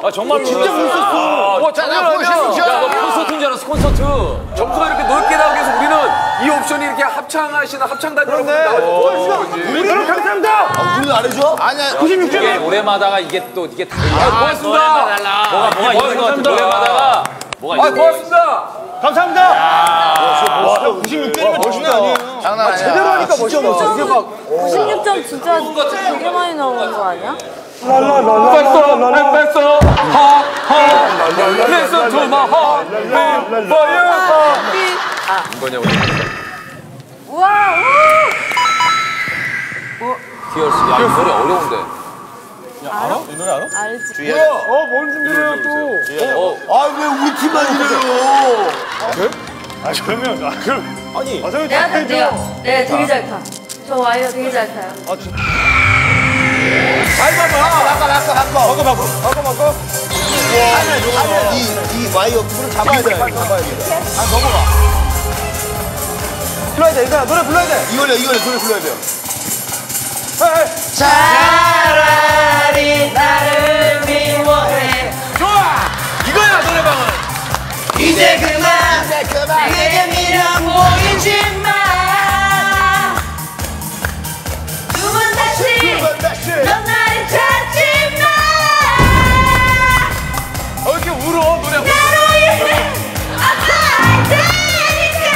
아 정말로 진짜 멋있었어. 자, 나 콘서트. 야, 너 콘서트인 줄 알았어, 콘서트. 점수가 이렇게 넓게 나오기 위해서 우리는 이 옵션이 이렇게 합창하시는 합창단 여러분들 나와서 우리는 감사합니다. 우리는 안 해줘? 아니야. 96점. 노래마다가 이게 또 이게 달라. 고맙습니다. 뭐가 있는 것 같아, 노래마다가. 뭐가 있는 것 같아. 고맙습니다. 감사합니다. 와, 96점이면 멋있는 아니에요. 장난 아니야. 제대로 하니까 멋있어. 이게 막 96점 진짜 되게 많이 나오는 거 아니야? 뺐어. Listen to my heart. 이거냐, 우리. 우와! 티얼스. 야, 이 노래 어려운데. 알아? 이 노래 알아? 알지. 뭔 준비해요 또? 아, 왜 우리 팀만 이래요? 아, 그러면, 내가 되게 잘 타. 저 와이어 되게 잘 타요. 잘 봐봐. 바꿔. 하면 이 와이어 불을 잡아야 돼. 잡아야 돼. 넘어가. 불러야 돼, 이거야. 노래 불러야 돼. 이거네, 노래 불러야 돼요. 차라리 나를 미워해. 좋아! 이거야, 노래방은. 이제 그만 내게 미련 보이지 마. 두 번 다시 넌 나를 찾지 마. 왜 이렇게 울어, 노래. 나로 인해 아파할 테니까.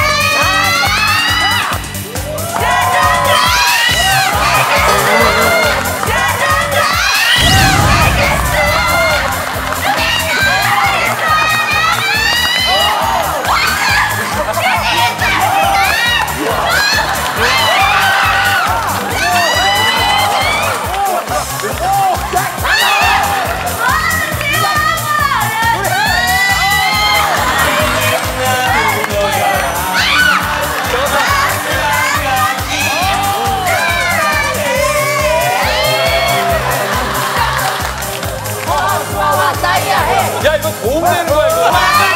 야, 이거 도움되는 거야, 이거.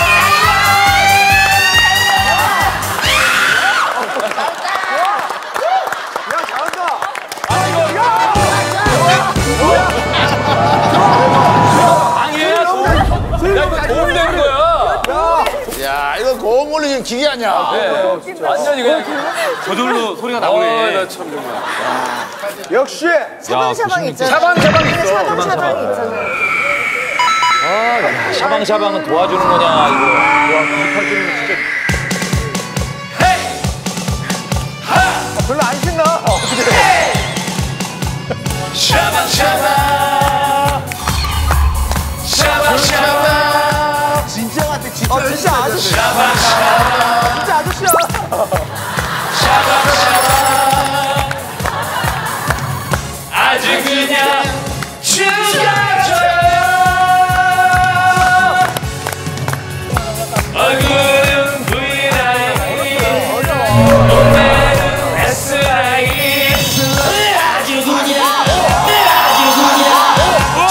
야, 이거 도움되는 거야. 야, 이거 고음 올리는 기계 아니야. 완전히 그냥 저절로 소리가 나오네. 나 참 정말. 역시. 샤방샤방이 있잖아. 샤방샤방이 있어. 샤방샤방이 있잖아. 샤방샤방은 도와주는 거냐, 이거. 별로 안 신나. 진짜 같아, 진짜. 진짜 아저씨야. 진짜 아저씨야. 아주 그냥 죽여줘요. 얼굴은 V라인, 몸매는 S라인. 아주 그냥 아주 그냥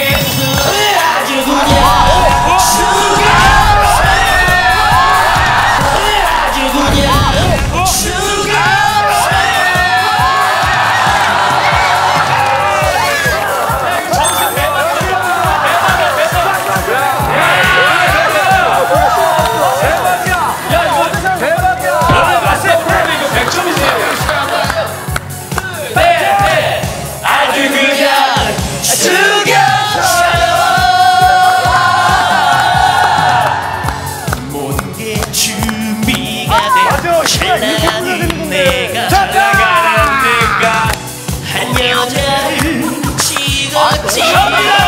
찬란한 내가 살아가는 데가 한 여자를 찍었지.